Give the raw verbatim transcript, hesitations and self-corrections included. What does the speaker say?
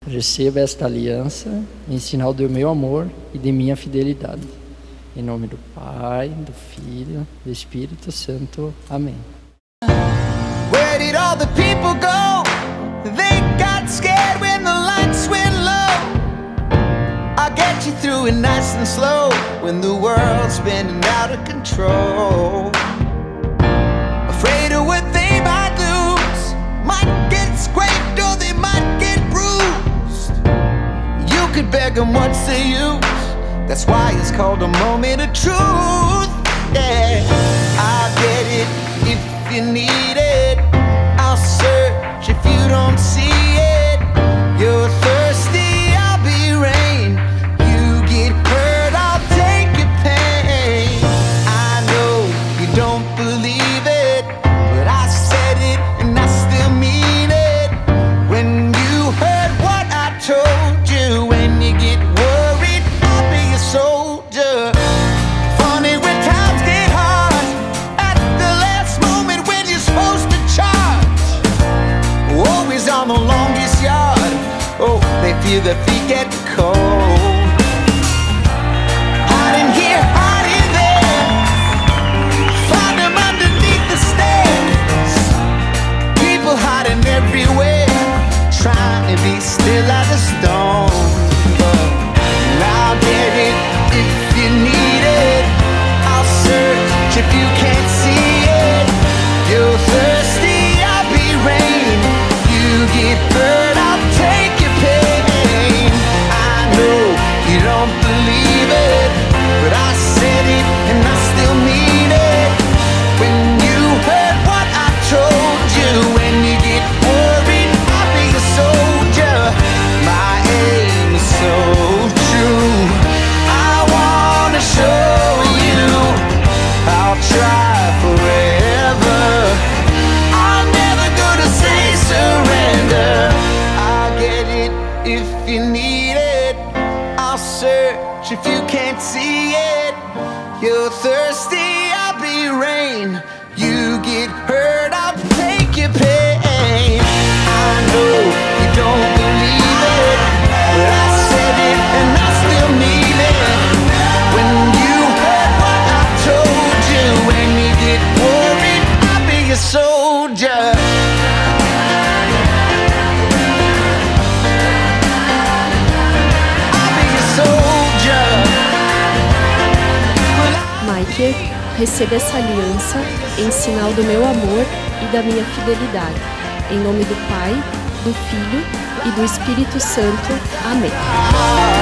Receba esta aliança em sinal do meu amor e de minha fidelidade. Em nome do Pai, do Filho, do Espírito Santo. Amém. Where did all the people go? They got scared when the lights went low. I'll get you through it nice and slow when the world's spinning out of control. Afraid of what they might lose, might get scraped or they might get bruised. You could beg them, what's the use? That's why it's called a moment of truth. Yeah, I'll get it if you need it. I'll search if you don't see it. You're thirsty, I'll be rain. You get hurt, I'll take your pain. I know you don't believe it, but I said it and I still mean it. When you heard what I told you, when you get worried, I'll be a soldier. Funny when times get hard, at the last moment when you're supposed to charge. Always on the longest yard, oh, they feel their feet get cold. Hiding here, hiding there, find them underneath the stairs. People hiding everywhere, trying to be still as a stone. And I'll get it if you need it. I'll search if you can't see it. You're thirsty, I'll be rain. You get hurt, I'll take your pain. I know you don't believe it, but I said it and I still mean it. When you heard what I told you, when you get worried, I'll be a soldier. My aim is so true, I wanna show you. I'll try forever, I'm never gonna say surrender. I'll get it if you need it. I'll search if you can't see it. You're thirsty, I'll be rain. You get hurt, I'll take your pain. I know you don't believe it, but I said it and I still mean it. When you heard what I told you, when you get worried, I'll be a soldier. I'll be a soldier. Maiker, receba essa aliança em sinal do meu amor e da minha fidelidade. Em nome do Pai, do Filho e do Espírito Santo. Amém.